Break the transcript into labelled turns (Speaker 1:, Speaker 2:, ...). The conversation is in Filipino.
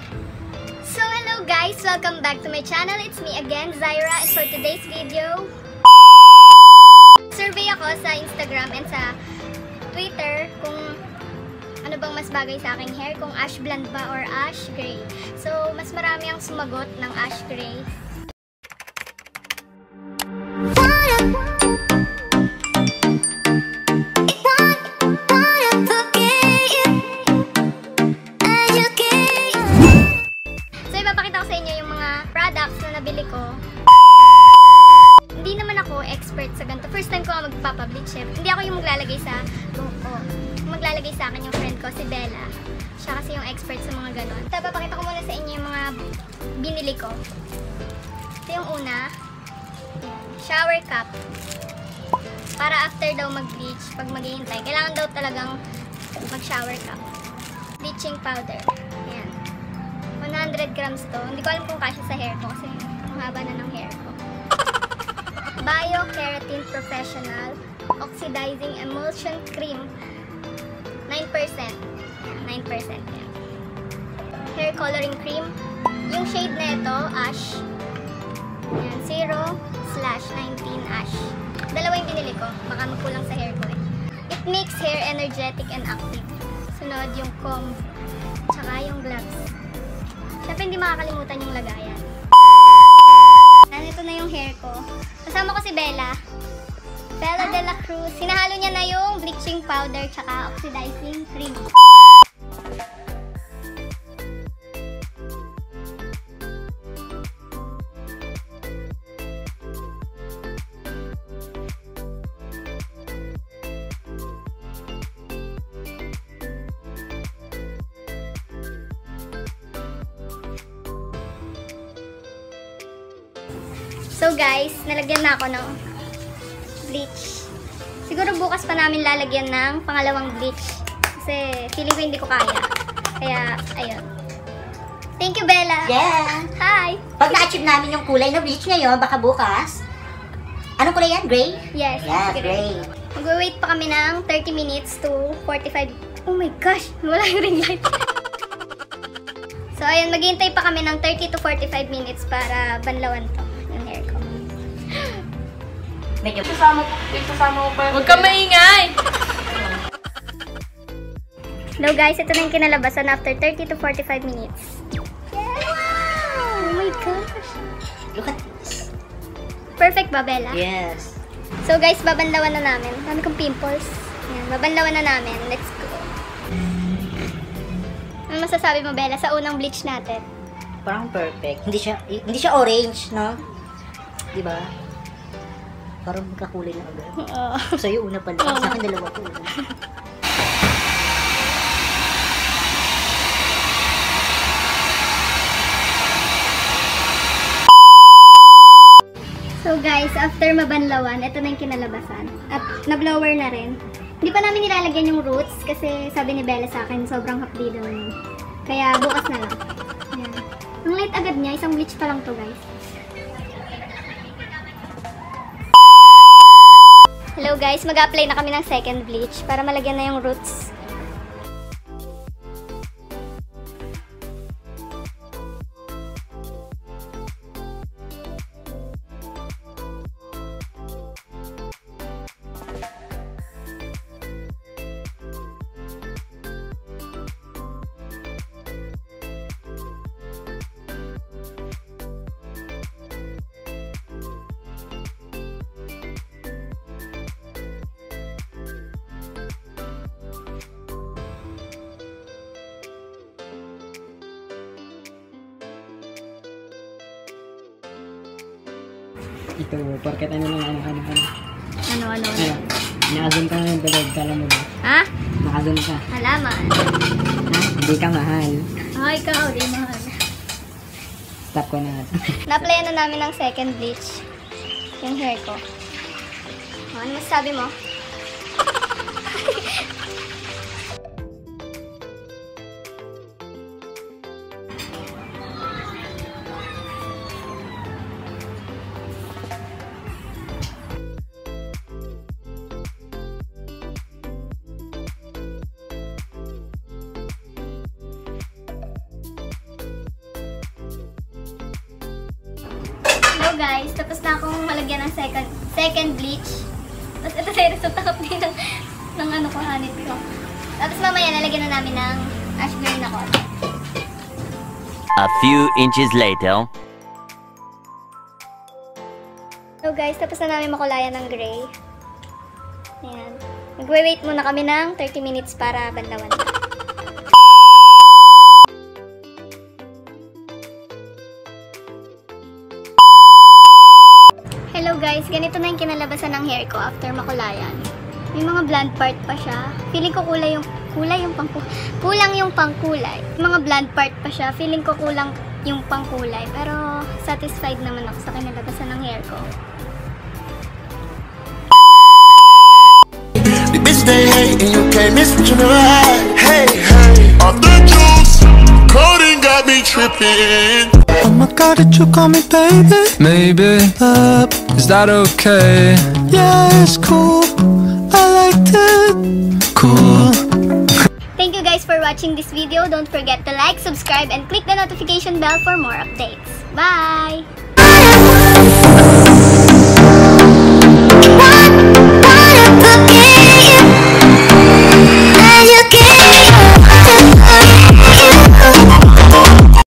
Speaker 1: So hello guys, welcome back to my channel. It's me again, Zyra, and for today's video, survey ako sa Instagram and sa Twitter kung ano bang mas bagay sa aking hair, kung ash blonde ba or ash gray. So mas marami ang sumagot ng ash gray. Ipapakita ko sa inyo yung mga products na nabili ko. Hindi naman ako expert sa ganito. First time ko magpapableach. Hindi ako yung maglalagay sa buhok ko. Maglalagay sa akin yung friend ko, si Bella. Siya kasi yung expert sa mga ganon. Papakita ko muna sa inyo yung mga binili ko. Ito yung una. Shower cap. Para after daw mag-bleach, pag maghihintay, kailangan daw talagang mag-shower cap. Bleaching powder. Ayan. 100 grams to. Hindi ko alam kung kasya sa hair ko kasi ang haba na ng hair ko. Bio Keratin Professional Oxidizing Emulsion Cream. 9%. Ayan, 9% yan. Hair coloring cream. Yung shade na ito, ash. Ayan, 0/19 ash. Dalawa yung binili ko. Baka magkulang sa hair ko eh. It makes hair energetic and active. Sunod yung comb. Tsaka yung gloves. Siyempre hindi makakalimutan yung lagayan. Ito na yung hair ko. Kasama ko si Bella. Bella de la Cruz. Sinahalo niya na yung bleaching powder tsaka oxidizing cream. So guys, nalagyan na ako ng bleach. Siguro bukas pa namin lalagyan ng pangalawang bleach. Kasi feeling ko hindi ko kaya. Kaya, ayun. Thank you, Bella!
Speaker 2: Yeah!
Speaker 1: Hi!
Speaker 2: Pag na-achieve namin yung kulay na bleach ngayon, baka bukas. Anong kulay yan? Gray?
Speaker 1: Yes,
Speaker 2: yeah, gray.
Speaker 1: Mag-wait pa kami ng 30 minutes to 45. Oh my gosh! Wala yung ring light. So, ayun. Maghihintay pa kami ng 30 to 45 minutes para banlawan to. Yung hair ko.
Speaker 2: Medyo
Speaker 3: Sasama mo pa. Huwag ka maingay!
Speaker 1: Hello guys, ito na yung kinalabasan after 30 to 45 minutes. Yes! Wow! Oh my gosh!
Speaker 2: look at this.
Speaker 1: Perfect ba, Bella?
Speaker 2: Yes.
Speaker 1: So guys, babanlawan na namin. Dami kong pimples. Ayan, babanlawan na namin. Let's go. Ano masasabi mo, Bella, sa unang bleach natin?
Speaker 2: Parang perfect. Hindi siya orange, no? Diba? Parang magkakulay na agad.
Speaker 1: Oo.
Speaker 2: Sa'yo una pala. Sa akin dalawa po.
Speaker 1: So guys, after mabanlawan, ito na yung kinalabasan. At na-blower na rin. Hindi pa namin nilalagyan yung roots kasi sabi ni Bella sa akin, sobrang hapdi daw yun. Kaya bukas na lang. Ayan. Ang light agad niya, isang bleach pa lang to guys. Hello guys, mag-apply na kami ng second bleach para malagyan na yung roots.
Speaker 4: Ito, porket ano.
Speaker 1: Ano?
Speaker 4: Nakazon ka na yung dalog, kala mo ba?
Speaker 1: Ha?
Speaker 4: Nakazon ka.
Speaker 1: Halaman.
Speaker 4: Ha? Hindi ka mahal.
Speaker 1: Ay, ikaw, di mahal.
Speaker 4: Stop ko na.
Speaker 1: Na-applyan na namin ng second bleach. Yung hair ko. Ano masasabi mo? Hello guys, tapos na akong malagyan ng second bleach. Tapos ito sa resulta ko din ng ano ko, hanit ko. Tapos mamaya nalagyan na namin ng ash gray na konti.
Speaker 5: A few inches later.
Speaker 1: So guys, tapos na namin makulayan ng gray. Ayan. Magwe-wait muna kami ng 30 minutes para banlawan. Hello guys, ganito na yung kinalabasan ng hair ko after makulayan. May mga bland part pa siya. Feeling ko kulang yung pangkulay. Mga bland part pa siya. Feeling ko kulang yung pangkulay. Pero satisfied naman ako sa kinalabasan ng hair ko.
Speaker 6: The bitch they hate and you can't miss what you never had. Hey, hey, off the juice, codeine got me tripping. Oh my god, did you call me baby?
Speaker 7: Maybe, is that okay?
Speaker 6: Yeah, it's cool, I liked it. Cool.
Speaker 1: Thank you guys for watching this video. Don't forget to like, subscribe, and click the notification bell for more updates. Bye!